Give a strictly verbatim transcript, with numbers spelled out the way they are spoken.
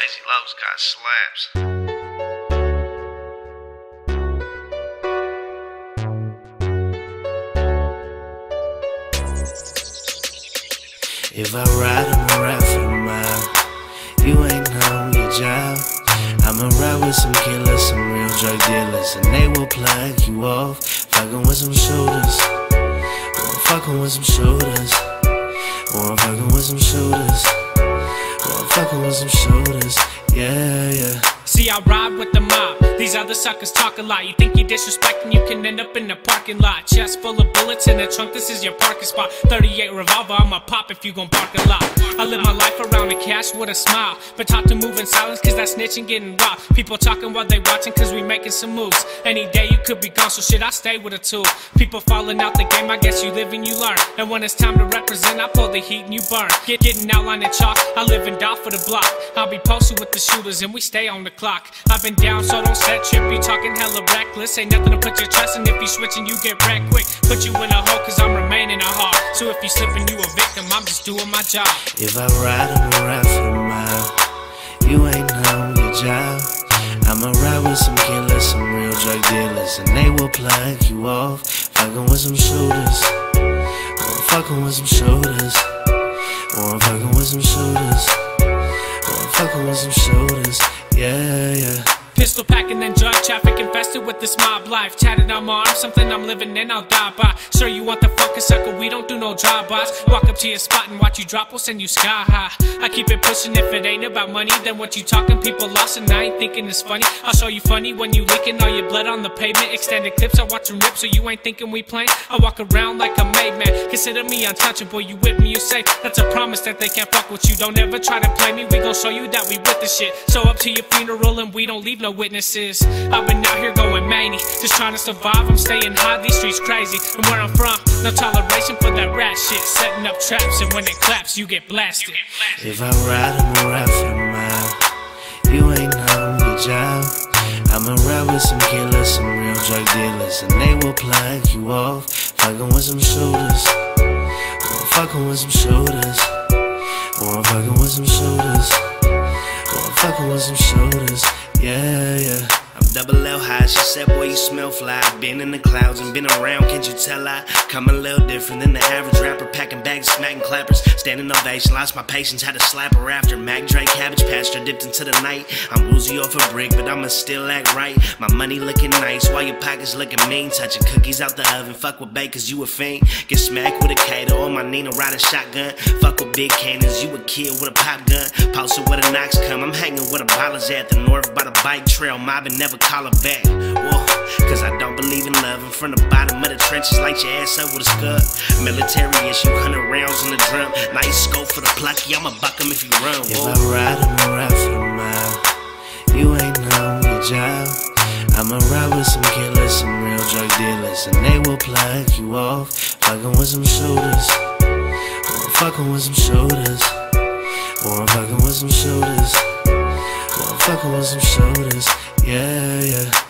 Lazy Lowe's got slaps. If I ride, I'ma ride for the mile. You ain't on your job. I'ma ride with some killers, some real drug dealers, and they will plug you off. Fucking with some shooters, or I'm fucking with some shooters, or I'm fucking with some shooters, or I'm fucking with some shooters. Yeah, yeah. See, I ride with the mob. These other suckers talk a lot. You think you disrespecting, you can end up in the parking lot. Chest full of bullets in the trunk, this is your parking spot. thirty-eight revolver, I'ma pop if you gon' bark a lot. I live my life around the cash with a smile, but taught to move in silence cause that snitching getting robbed. People talking while they watching cause we making some moves. Any day you could be gone, so shit, I stay with a tool. People falling out the game, I guess you live and you learn. And when it's time to represent, I pull the heat and you burn. Get getting outline and chalk, I live and die for the block. I'll be posted with the shooters and we stay on the clock. I've been down, so don't set trip, you talking hella reckless. Ain't nothing to put your trust in, if you switching, you get wrecked quick. Put you in a hole, cause I'm remaining a hard. So if you slipping, you a victim, I'm just doing my job. If I ride, I'ma ride for the mile. You ain't on your job. I'ma ride with some killers, some real drug dealers, and they will plug you off. Fucking with some shooters, or I'm fucking with some shooters, or I'm fucking with some shooters, or I'm fucking with some shooters. Yeah, yeah. Pistol packing and drug traffic infested with this mob life. Tatted on my arm, something I'm living in, I'll die by. Sure you want the fucking sucker, we don't do no drive-bys. Walk up to your spot and watch you drop, we'll send you sky high. I keep it pushing, if it ain't about money, then what you talking? People lost and I ain't thinking it's funny. I'll show you funny when you leaking all your blood on the pavement. Extended clips, I watch them rip, so you ain't thinking we playing. I walk around like a made man, consider me untouchable. You with me, you safe, that's a promise that they can't fuck with you. Don't ever try to play me, we gon' show you that we with the shit. So up to your funeral and we don't leave no witnesses. I've been out here going many, just trying to survive. I'm staying high, these streets crazy. And where I'm from, no toleration for that rat shit. Setting up traps, and when it claps, you get blasted. If I ride, I'ma ride for the mile. You ain't on your job. I'ma ride with some killers, some real drug dealers, and they will plug you off. Fucking with some shooters, or I'm fucking with some shooters, or I'm fucking with some shooters, or I'm fucking with some shooters. Yeah, yeah. I'm double L high, she said, boy, you smell fly. Been in the clouds and been around, can't you tell I come a little different than the average rapper. Packing bags, smacking clappers, standing ovation. Lost my patience, had to slap her after. Mac Drake, cabbage pasture, dipped into the night. I'm woozy off a brick, but I'ma still act right. My money looking nice, while your pockets looking mean. Touching cookies out the oven, fuck with bakers, you a fiend. Get smacked with a Kato on my Nina, ride a shotgun. Fuck with big cannons, you a kid with a pop gun. Posted where the knocks come, I'm hanging where the ballers at. The north by the bike trail, mobbing, never call her back. Whoa, cause I don't believe in loving. From the bottom of the trenches, light your ass up with a scud. Military issue, hundred rounds in the drum. Nice scope for the plucky, I'ma buck him if you run. Whoa. If I ride, I'ma ride for the mile. You ain't on your job. I'ma ride with some killers, some real drug dealers, and they will plug you off. Fucking with some shooters, or I'm fucking with some shooters, or I'm fucking with some shooters, or I'm fucking with some shooters. Yeah, yeah.